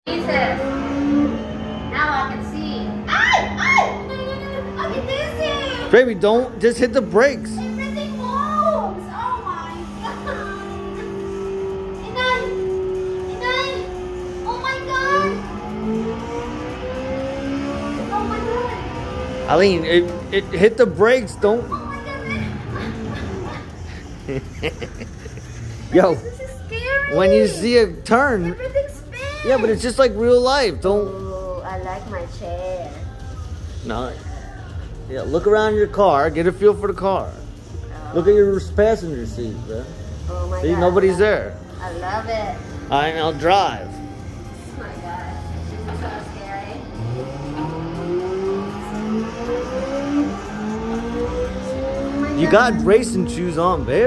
Jesus. Now I can see. Ay! I get dizzy. Baby, don't just hit the brakes. Everything moves. Oh my god. Inay. Oh my god. Oh my god. Eileen, it hit the brakes. Don't. Oh my god. Yo, This is scary. when you see a turn, Everything spins. yeah, but it's just like real life. Don't. Oh, I like my chair. No. Yeah, look around your car. Get a feel for the car. Look at your passenger seat, bro. Oh my See, god. nobody's there. I love it. All right, now drive. Oh my god. This is so scary. Oh my You god. got racing shoes on, babe.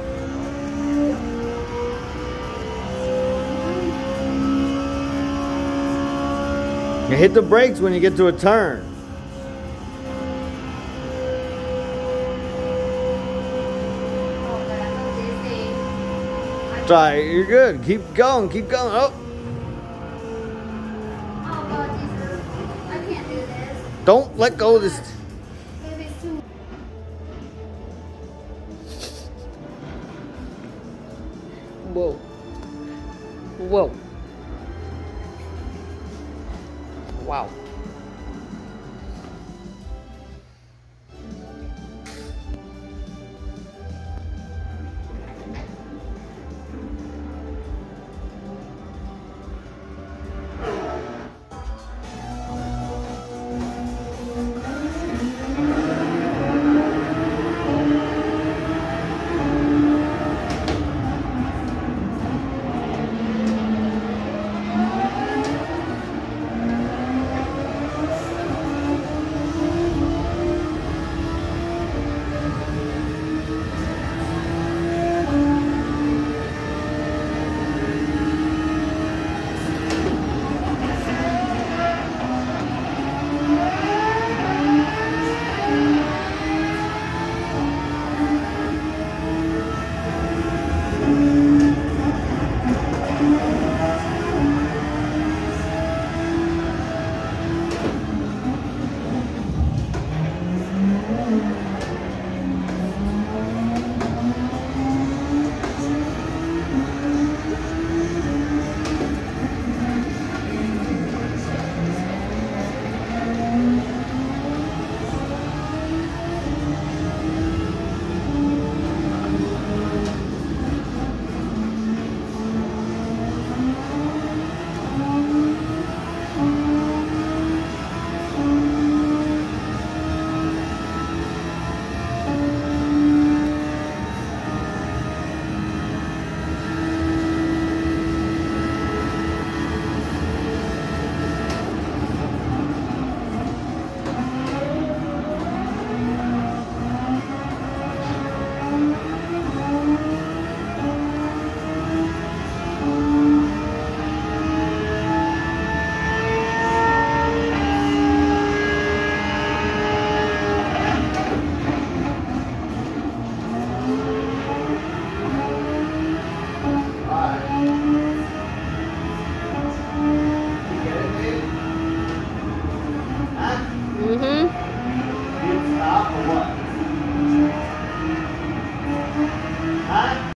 You hit the brakes when you get to a turn. Oh god, I'm so dizzy. Try it. You're good. Keep going. Keep going. Oh, Oh god, Jesus. I can't do this. don't let go of this. Baby, it's too. Whoa. Whoa. Wow.